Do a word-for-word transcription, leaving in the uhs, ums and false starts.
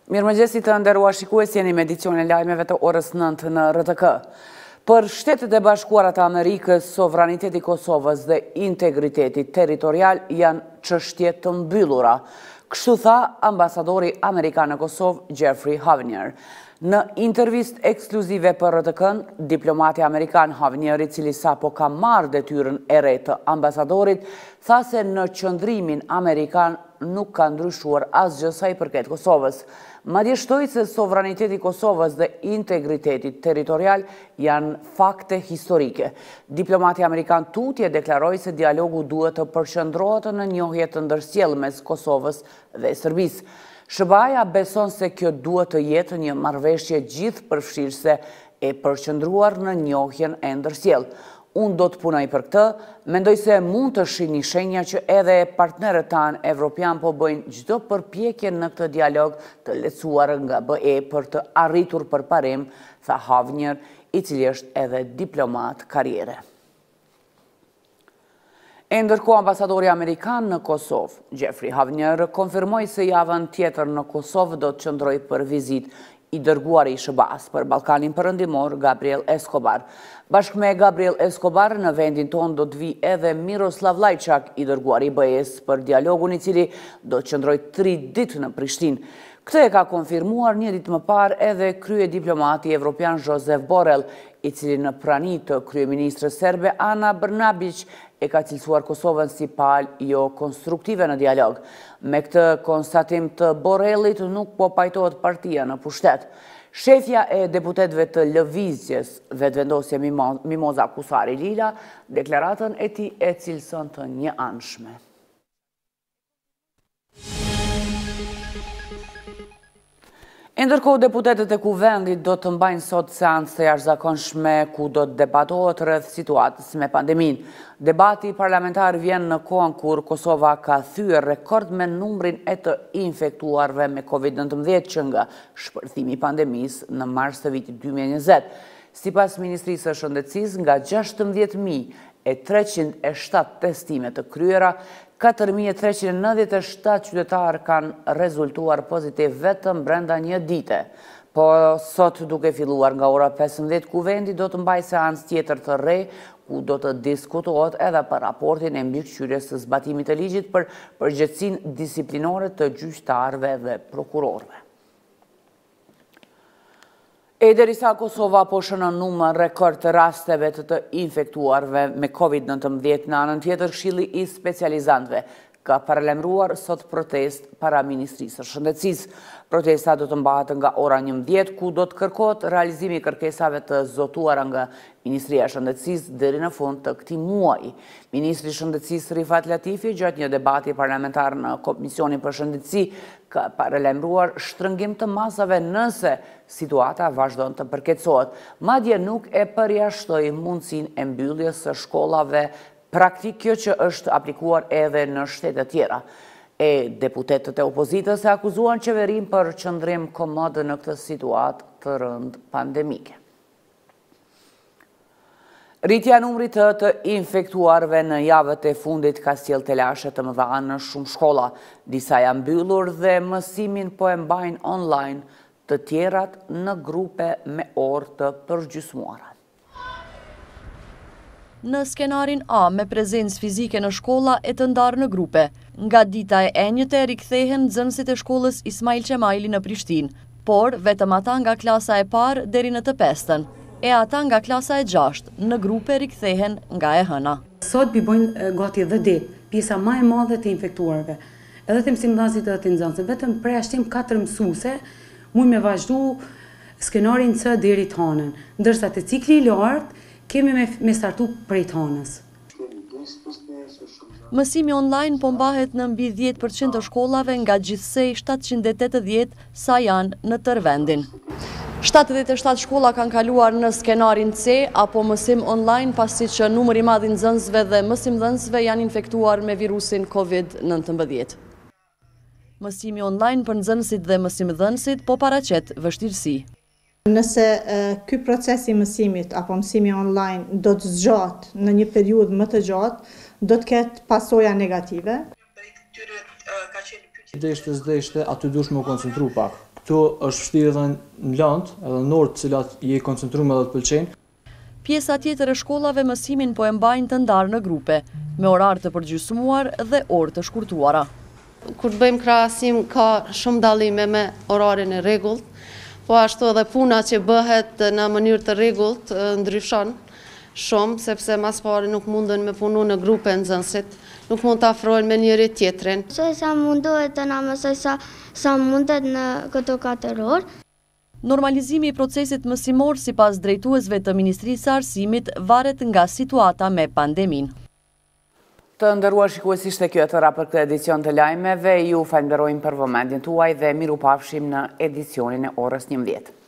Mirëmëngjesit të nderuar shikues, jeni me edicionin e lajmeve të orës nëntë në R T K. Për Shtetet e Bashkuara të Amerikës, sovraniteti i Kosovës dhe integriteti territorial janë çështje të mbyllura. Kështu tha ambasadori amerikan në Kosovë, Jeffrey Havenier. Në intervist ekskluzive për R T K-n, diplomati amerikan Havenier, i cili sapo ka marrë detyrën e re të ambasadorit, tha se në qëndrimin amerikan nuk ka ndryshuar asgjë sa i përket Kosovës. Madje shtoi se sovraniteti i Kosovës dhe integriteti territorial janë fakte historike. Diplomati amerikan tutje deklaroi se dialogu duhet të përqendrohet në njohje të ndërsjellë mes Kosovës dhe Serbisë. S B A-ja beson se kjo duhet të jetë një marrëveshje gjithëpërfshirëse e përqendruar në njohjen e ndërsjellë. Unë do të punoj për këtë, mendoj se mund të shihni shenja që edhe partnerët tanë evropian po bëjnë çdo përpjekje në këtë dialog të lehtësuar nga B E për të arritur përparim, tha Havenier, i cili është edhe diplomat karriere. E ndërkohë, ambasadori amerikan në Kosovë, Jeffrey Havenier, konfirmoi se javën tjetër në Kosovë do të qëndrojë për vizitë i dërguari i S B A-s për Ballkanin Perëndimor, Gabriel Escobar. Bashkë me Gabriel Escobar, në vendin tonë do të vi edhe Miroslav Lajçak, i dërguari i B E-s për dialogun i cili do të qëndrojë tri ditë në Prishtinë. Këtë e ka konfirmuar një ditë më parë edhe krye diplomati evropian Josep Borrell, i cili në prani të kryeministrës serbe Ana Brnabić e ka cilësuar Kosovën si palë jo konstruktive në dialog. Me këtë konstatim të Borrellit nuk po pajtohet partia në pushtet. Shefja e deputetëve të lëvizjes Vetëvendosje Mimoza Kusari Lila, deklaratën e tij e cilëson të njëanshme. E ndërkohë, deputetët e Kuvendit do të mbajnë sot seancë të jashtëzakonshme ku do të debatohet rreth situatës me pandeminë. Debati parlamentar vjen në kohën kur Kosova ka thyer rekord me numrin e të infektuarve me COVID nëntëmbëdhjetë që nga shpërthimi i pandemisë në mars të vitit dy mijë e njëzet. Sipas Ministrisë së Shëndetësisë, nga gjashtëmbëdhjetë mijë e treqind e shtatë testime të kryera, katër mijë e treqind e nëntëdhjetë e shtatë qytetarë kanë rezultuar pozitiv vetëm brenda një dite. Po sot, duke filluar nga ora pesëmbëdhjetë, Kuvendi do të mbajë seancë tjetër të re, ku do të diskutohet edhe për raportin e mbikëqyrjes së zbatimit të ligjit për përgjegjësinë disiplinore të gjyqtarëve dhe prokurorëve. E derisa Kosova po shënon numër rekord të rasteve të të infektuarve me COVID nëntëmbëdhjetë, në anën tjetër, Këshilli i Specializantëve ka paralajmëruar sot protestë para Ministrisë së Shëndetësisë. Protesta do të mbahet nga ora njëmbëdhjetë, ku do të kërkohet realizimi i kërkesave të zotuara nga Ministria e Shëndetësisë deri në fund të këtij muaji. Ministri i Shëndetësisë Rifat Latifi, gjatë një debati parlamentar në Komisionin për Shëndetësi, ka paralajmëruar shtrëngim të masave nëse situata vazhdon të përkeqësohet. Madje nuk e përjashtoi mundësinë e mbylljes së shkollave praktik, kjo që është aplikuar edhe në shtete tjera. E deputetët e opozitës e akuzuan qeverinë për qëndrim komod në këtë situatë të rëndë pandemike. Rritja e numrit të të infektuarve në javët e fundit ka sjellë telashe të mëdha në shumë shkolla. Disa janë mbyllur dhe mësimin po e mbajnë online, të tjerat në grupe me orë të përgjysmuara. Në skenarin A, me prezencë fizike në shkolla e të ndarë në grupe. Nga dita e enjëte rikthehen nxënësit e shkollës Ismail Qemaili në Prishtinë, por vetëm ata nga klasa e parë deri në të pestën, e ata nga klasa e gjashtë në grupe rikthehen nga e hëna. Sot bibojnë gati dhe ditë, pjesa më e madhe të infektuarve. Edhe të mësimdhënësit edhe të nxënësit, vetëm përjashtim katër mësuese mund me vazhdu skenarin C deri të hënën, ndërsa të cikli i lartë kemi me, me startu prej të hënës. Mësimi online po mbahet në mbi dhjetë përqind të shkollave nga gjithsej shtatëqind e tetëdhjetë sa janë në tërë vendin. shtatëdhjetë e shtatë shkolla kanë kaluar në skenarin C apo mësim online, pasi që numri i madh i nxënësve dhe mësimdhënësve janë infektuar me virusin COVID nëntëmbëdhjetë. Mësimi online për nxënësit dhe mësimdhënësit po paraqet vështirësi. Nëse ky proces i mësimit apo mësimi online do të zgjatë në një periudhë më të gjatë, do të ketë pasoja negative. Deshte, s'deshte, aty dush me u koncentru pak. Këto është vështirë edhe në land, edhe në nord, cilat i e koncentruar edhe të pëlqejnë. Pjesa tjetër e shkollave mësimin po e mbajnë të ndarë në grupe, me orar të përgjysmuar dhe orë të shkurtuara. Kur të bëjmë krahasim, ka shumë dallime me orarin e rregullt, po ashtu edhe puna që bëhet në mënyrë të rregullt ndryshon shumë, sepse mas pari nuk mundën me punu në grupe nxënësit, nuk mund të afrohen me njëri tjetrin. Mësoj sa mundohet të na mësoj sa, sa mundet në këto katër orë. Normalizimi i procesit mësimor si pas drejtuesve të Ministrisë së Arsimit varet nga situata me pandemin. Të ndëruar shikuesisht e kjo e tëra për këtë edicion të lajmeve, ju falenderojmë për vëmendjen tuaj dhe miru pafshim në edicionin e orës njëmbëdhjetë.